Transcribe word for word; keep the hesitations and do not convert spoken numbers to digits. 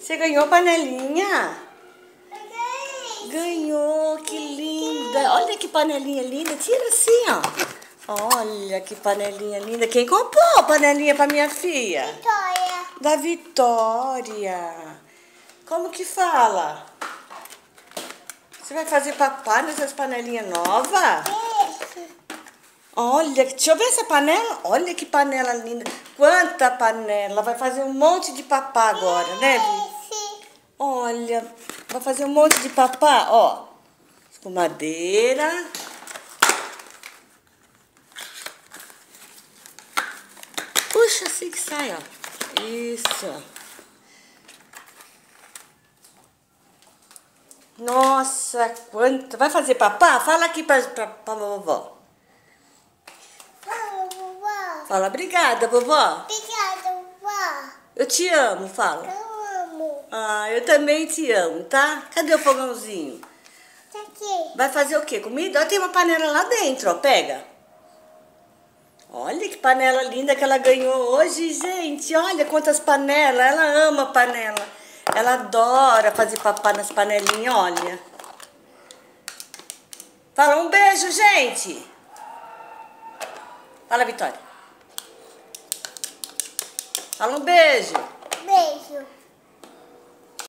Você ganhou panelinha? Ganhou, que linda. Olha que panelinha linda. Tira assim, ó. Olha que panelinha linda. Quem comprou a panelinha pra minha filha? Vitória. Da Vitória. Como que fala? Você vai fazer papá nessas panelinhas novas? Esse. Olha, deixa eu ver essa panela. Olha que panela linda. Quanta panela. Vai fazer um monte de papá agora, né, Vi? Esse. Olha, vai fazer um monte de papá, ó. Com madeira. Puxa, assim que sai, ó. Isso. Nossa, quanto. Vai fazer papá? Fala aqui pra, pra, pra vovó. Fala, vovó. Fala, obrigada, vovó. Obrigada, vovó. Eu te amo, fala. Eu amo. Ah, eu também te amo, tá? Cadê o fogãozinho? Tá aqui. Vai fazer o quê? Comida? Ó, tem uma panela lá dentro, ó. Pega. Olha que panela linda que ela ganhou hoje, gente. Olha quantas panelas. Ela ama panela. Ela adora fazer papá nas panelinhas, olha. Fala um beijo, gente. Fala, Vitória. Fala um beijo. Beijo.